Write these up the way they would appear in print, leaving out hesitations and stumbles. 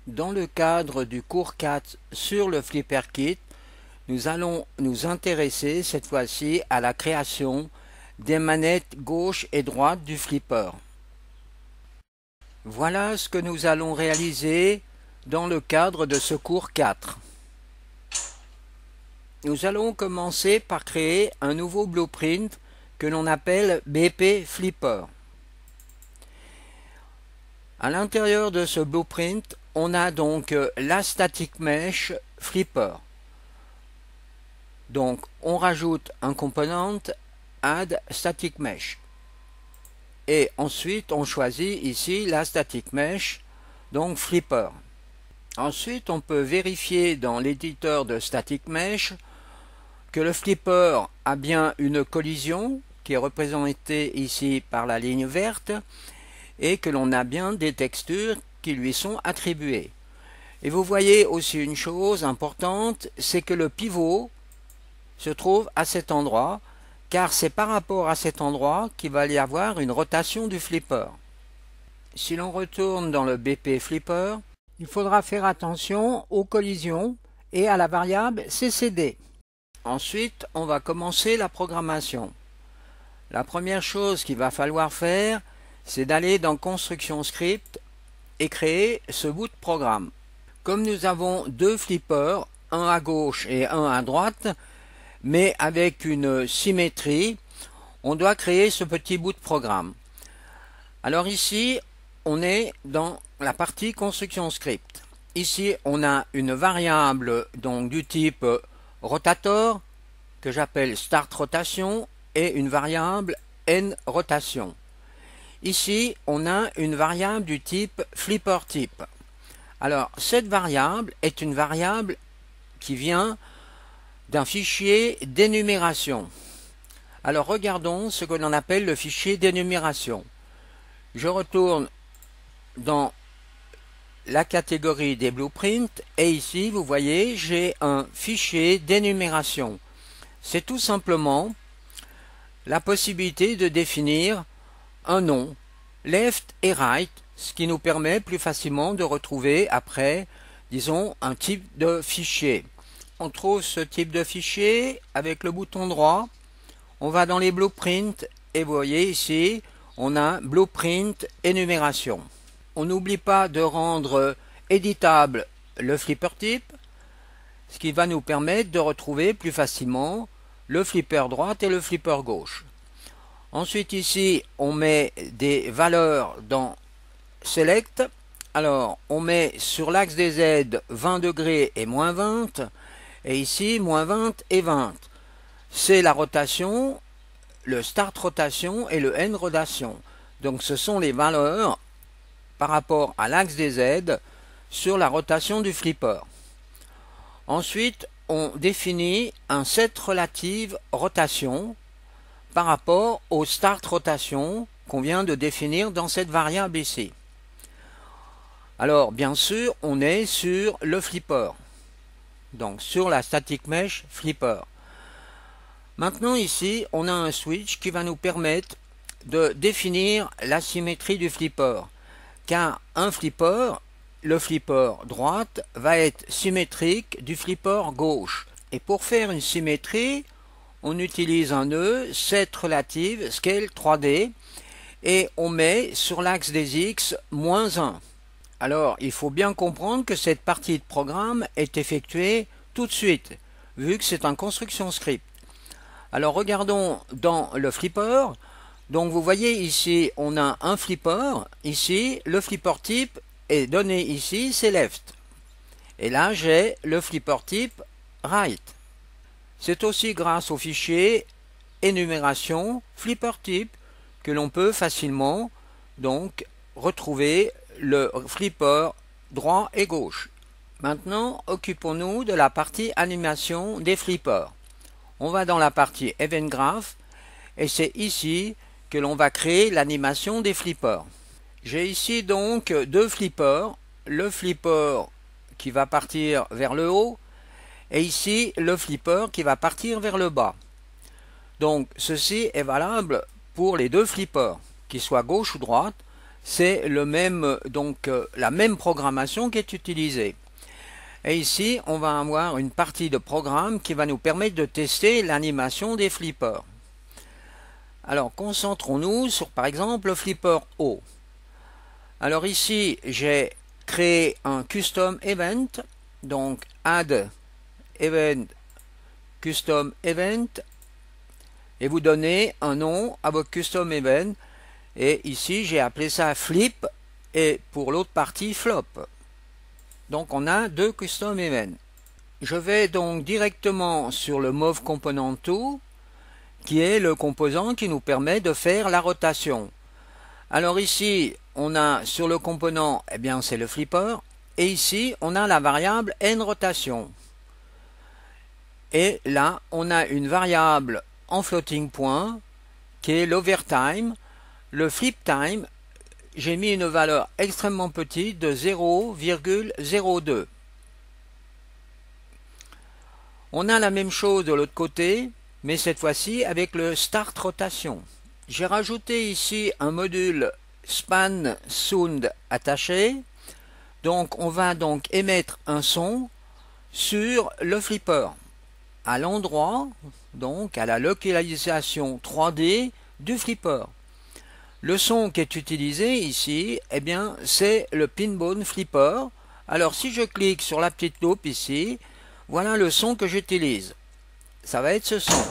Dans le cadre du cours 4 sur le Flipper Kit, nous allons nous intéresser cette fois-ci à la création des manettes gauche et droite du flipper. Voilà ce que nous allons réaliser dans le cadre de ce cours 4. Nous allons commencer par créer un nouveau blueprint que l'on appelle BP Flipper. À l'intérieur de ce blueprint, on a donc la static mesh flipper. Donc on rajoute un component add static mesh. Et ensuite on choisit ici la static mesh, donc flipper. Ensuite on peut vérifier dans l'éditeur de static mesh que le flipper a bien une collision qui est représentée ici par la ligne verte et que l'on a bien des textures qui lui sont attribuées. Et vous voyez aussi une chose importante, c'est que le pivot se trouve à cet endroit, car c'est par rapport à cet endroit qu'il va y avoir une rotation du flipper. Si l'on retourne dans le BP Flipper, il faudra faire attention aux collisions et à la variable CCD. Ensuite, on va commencer la programmation. La première chose qu'il va falloir faire, c'est d'aller dans Construction Script et créer ce bout de programme. Comme nous avons deux flippers, un à gauche et un à droite, mais avec une symétrie, on doit créer ce petit bout de programme. Alors ici, on est dans la partie Construction Script. Ici, on a une variable donc du type rotator, que j'appelle start rotation, et une variable end rotation. Ici, on a une variable du type flipper type. Alors, cette variable est une variable qui vient d'un fichier d'énumération. Alors, regardons ce que l'on appelle le fichier d'énumération. Je retourne dans la catégorie des blueprints et ici, vous voyez, j'ai un fichier d'énumération. C'est tout simplement la possibilité de définir un nom, left et right, ce qui nous permet plus facilement de retrouver après, disons, un type de fichier. On trouve ce type de fichier avec le bouton droit, on va dans les blueprints et vous voyez ici, on a blueprint énumération. On n'oublie pas de rendre éditable le flipper type, ce qui va nous permettre de retrouver plus facilement le flipper droite et le flipper gauche. Ensuite ici, on met des valeurs dans Select. Alors, on met sur l'axe des Z 20 degrés et moins 20. Et ici, moins 20 et 20. C'est la rotation, le start rotation et le end rotation. Donc, ce sont les valeurs par rapport à l'axe des Z sur la rotation du flipper. Ensuite, on définit un set relative rotation par rapport au start rotation qu'on vient de définir dans cette variable ici. Alors, bien sûr, on est sur le flipper, donc sur la static mesh flipper. Maintenant, ici, on a un switch qui va nous permettre de définir la symétrie du flipper, car un flipper, le flipper droite, va être symétrique du flipper gauche. Et pour faire une symétrie, on utilise un nœud, set relative, scale 3D, et on met sur l'axe des X moins 1. Alors, il faut bien comprendre que cette partie de programme est effectuée tout de suite, vu que c'est un construction script. Alors, regardons dans le flipper. Donc, vous voyez ici, on a un flipper. Ici, le flipper type est donné ici, c'est left. Et là, j'ai le flipper type right. C'est aussi grâce au fichier énumération flipper type que l'on peut facilement donc retrouver le flipper droit et gauche. Maintenant, occupons-nous de la partie animation des flippers. On va dans la partie Event Graph et c'est ici que l'on va créer l'animation des flippers. J'ai ici donc deux flippers, le flipper qui va partir vers le haut et ici le flipper qui va partir vers le bas. Donc ceci est valable pour les deux flippers, qu'ils soient gauche ou droite. c'est le même, donc la même programmation qui est utilisée. Et ici, on va avoir une partie de programme qui va nous permettre de tester l'animation des flippers. Alors, concentrons-nous sur, par exemple, le flipper haut. Alors ici, j'ai créé un custom event, donc add event custom event, et vous donnez un nom à votre custom event, et ici, j'ai appelé ça flip, et pour l'autre partie, flop. Donc on a deux custom events. Je vais donc directement sur le Move Component Tool, qui est le composant qui nous permet de faire la rotation. Alors ici, on a sur le component, eh bien c'est le flipper, et ici on a la variable nRotation. Et là, on a une variable en floating point qui est l'overtime. Le flip time, j'ai mis une valeur extrêmement petite de 0,02. On a la même chose de l'autre côté, mais cette fois-ci avec le start rotation. J'ai rajouté ici un module span sound attaché. Donc on va donc émettre un son sur le flipper à l'endroit, donc à la localisation 3D du flipper. Le son qui est utilisé ici, eh bien, c'est le Pinbone Flipper. Alors, si je clique sur la petite loupe ici, voilà le son que j'utilise. Ça va être ce son.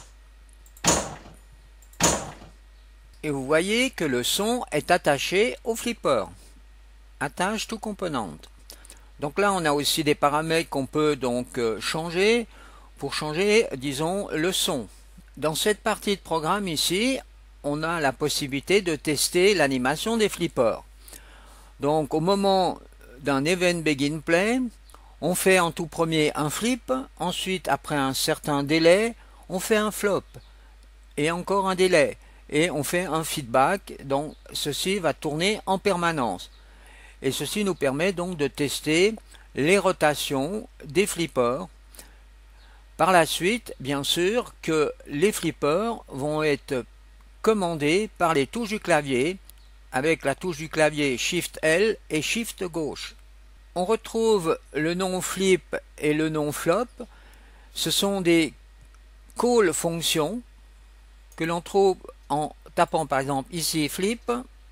Et vous voyez que le son est attaché au flipper. Attache to component. Donc là, on a aussi des paramètres qu'on peut donc changer pour changer, disons, le son. Dans cette partie de programme ici, on a la possibilité de tester l'animation des flippers. Donc au moment d'un event begin play, on fait en tout premier un flip, ensuite après un certain délai, on fait un flop, et encore un délai, et on fait un feedback, donc ceci va tourner en permanence. Et ceci nous permet donc de tester les rotations des flippers. Par la suite, bien sûr, que les flippers vont être commandés par les touches du clavier, avec la touche du clavier Shift L et Shift gauche. On retrouve le nom flip et le nom flop. Ce sont des call fonctions que l'on trouve en tapant par exemple ici flip.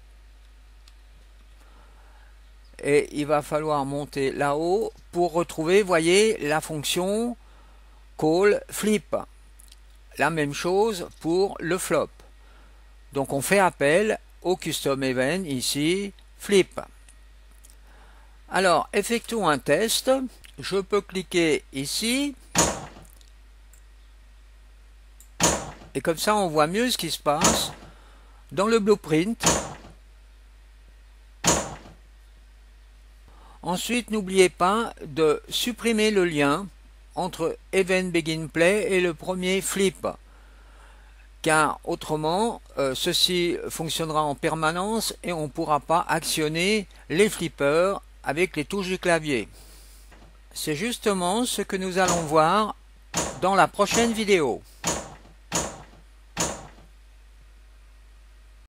Et il va falloir monter là-haut pour retrouver, voyez, la fonction call flip. La même chose pour le flop. Donc on fait appel au custom event ici, flip. Alors effectuons un test. Je peux cliquer ici. Et comme ça on voit mieux ce qui se passe dans le blueprint. Ensuite, n'oubliez pas de supprimer le lien entre Event Begin Play et le premier flip, car autrement, ceci fonctionnera en permanence et on ne pourra pas actionner les flippers avec les touches du clavier. C'est justement ce que nous allons voir dans la prochaine vidéo.